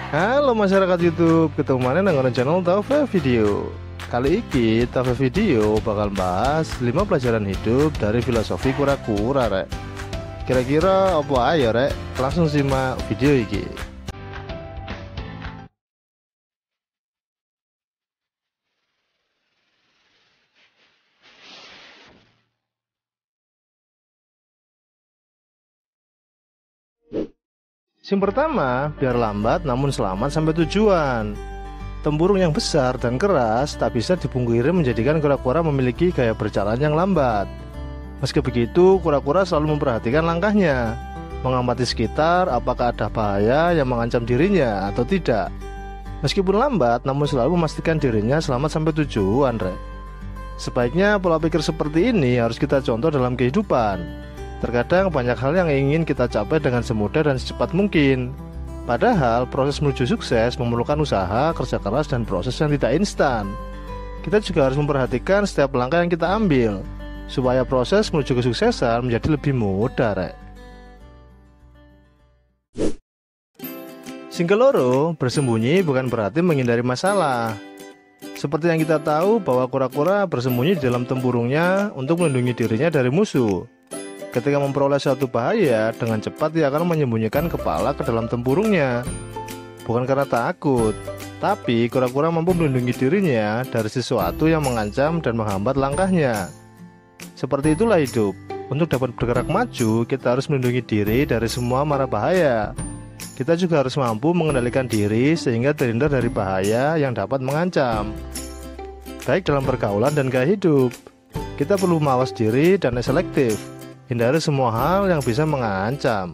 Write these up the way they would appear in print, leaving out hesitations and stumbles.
Halo masyarakat YouTube, ketemu mana dengan channel Taufe Video. Kali ini Taufe Video bakal bahas 5 pelajaran hidup dari filosofi kura-kura rek. Kira-kira apa ayo rek? Langsung simak video ini. Yang pertama, biar lambat namun selamat sampai tujuan. Tempurung yang besar dan keras tak bisa dipungkiri menjadikan kura-kura memiliki gaya berjalan yang lambat. Meski begitu, kura-kura selalu memperhatikan langkahnya, mengamati sekitar apakah ada bahaya yang mengancam dirinya atau tidak. Meskipun lambat, namun selalu memastikan dirinya selamat sampai tujuan, rek. Sebaiknya pola pikir seperti ini harus kita contoh dalam kehidupan. Terkadang banyak hal yang ingin kita capai dengan semudah dan secepat mungkin. Padahal proses menuju sukses memerlukan usaha, kerja keras, dan proses yang tidak instan. Kita juga harus memperhatikan setiap langkah yang kita ambil, supaya proses menuju kesuksesan menjadi lebih mudah, rek. Sing keloro, bersembunyi bukan berarti menghindari masalah. Seperti yang kita tahu bahwa kura-kura bersembunyi di dalam tempurungnya untuk melindungi dirinya dari musuh. Ketika memperoleh suatu bahaya, dengan cepat ia akan menyembunyikan kepala ke dalam tempurungnya. Bukan karena takut, tapi kura-kura mampu melindungi dirinya dari sesuatu yang mengancam dan menghambat langkahnya. Seperti itulah hidup. Untuk dapat bergerak maju, kita harus melindungi diri dari semua mara bahaya. Kita juga harus mampu mengendalikan diri sehingga terhindar dari bahaya yang dapat mengancam, baik dalam pergaulan dan gaya hidup. Kita perlu mawas diri dan selektif. Hindari semua hal yang bisa mengancam.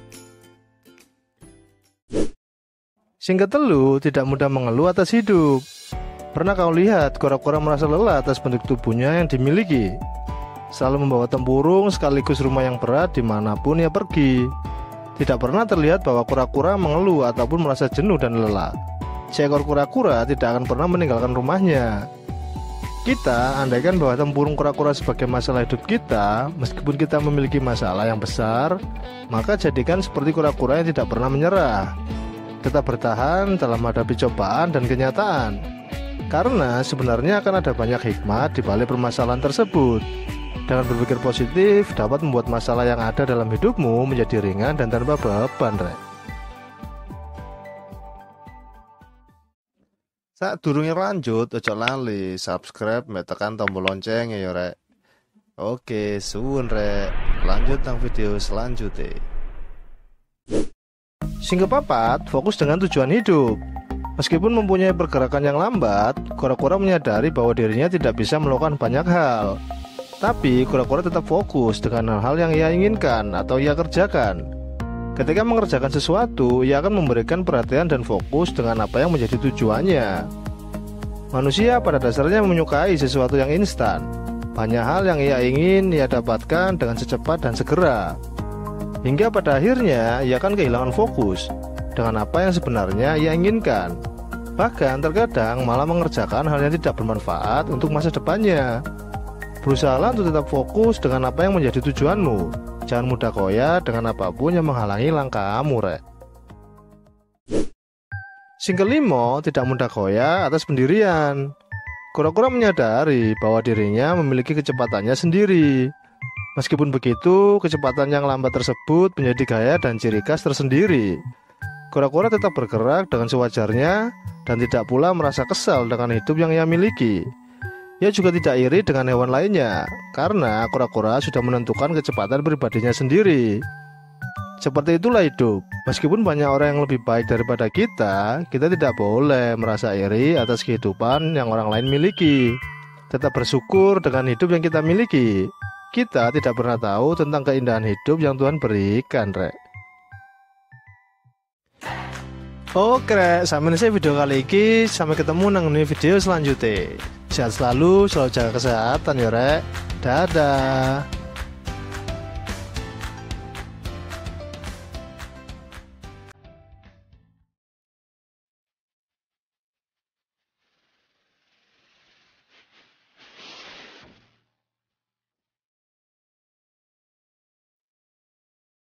Sing ketelu, tidak mudah mengeluh atas hidup. Pernah kau lihat kura-kura merasa lelah atas bentuk tubuhnya yang dimiliki? Selalu membawa tempurung sekaligus rumah yang berat dimanapun ia pergi. Tidak pernah terlihat bahwa kura-kura mengeluh ataupun merasa jenuh dan lelah. Seekor kura-kura tidak akan pernah meninggalkan rumahnya. Kita andaikan bahwa tempurung kura-kura sebagai masalah hidup kita, meskipun kita memiliki masalah yang besar, maka jadikan seperti kura-kura yang tidak pernah menyerah. Tetap bertahan dalam menghadapi cobaan dan kenyataan, karena sebenarnya akan ada banyak hikmat di balik permasalahan tersebut. Dengan berpikir positif dapat membuat masalah yang ada dalam hidupmu menjadi ringan dan tanpa beban, rek. Saat durungnya lanjut, ojo lali subscribe, tekan tombol lonceng ya rek. Oke, suwun rek. Lanjut nang video selanjutnya. Sing kepapat, fokus dengan tujuan hidup. Meskipun mempunyai pergerakan yang lambat, kura-kura menyadari bahwa dirinya tidak bisa melakukan banyak hal. Tapi kura-kura tetap fokus dengan hal-hal yang ia inginkan atau ia kerjakan. Ketika mengerjakan sesuatu, ia akan memberikan perhatian dan fokus dengan apa yang menjadi tujuannya. Manusia pada dasarnya menyukai sesuatu yang instan. Banyak hal yang ia ingin ia dapatkan dengan secepat dan segera. Hingga pada akhirnya ia akan kehilangan fokus dengan apa yang sebenarnya ia inginkan. Bahkan terkadang malah mengerjakan hal yang tidak bermanfaat untuk masa depannya. Berusahalah untuk tetap fokus dengan apa yang menjadi tujuanmu. Jangan mudah goyah dengan apapun yang menghalangi langkahmu, rek. Sing kelima, tidak mudah goyah atas pendirian. Kura-kura menyadari bahwa dirinya memiliki kecepatannya sendiri. Meskipun begitu, kecepatan yang lambat tersebut menjadi gaya dan ciri khas tersendiri. Kura-kura tetap bergerak dengan sewajarnya dan tidak pula merasa kesal dengan hidup yang ia miliki. Ia juga tidak iri dengan hewan lainnya, karena kura-kura sudah menentukan kecepatan pribadinya sendiri. Seperti itulah hidup. Meskipun banyak orang yang lebih baik daripada kita tidak boleh merasa iri atas kehidupan yang orang lain miliki. Tetap bersyukur dengan hidup yang kita miliki. Kita tidak pernah tahu tentang keindahan hidup yang Tuhan berikan, rek. Oke rek, sampai selesai video kali ini. Sampai ketemu nang video selanjutnya. Sehat selalu, selalu jaga kesehatan ya rek. Dadah.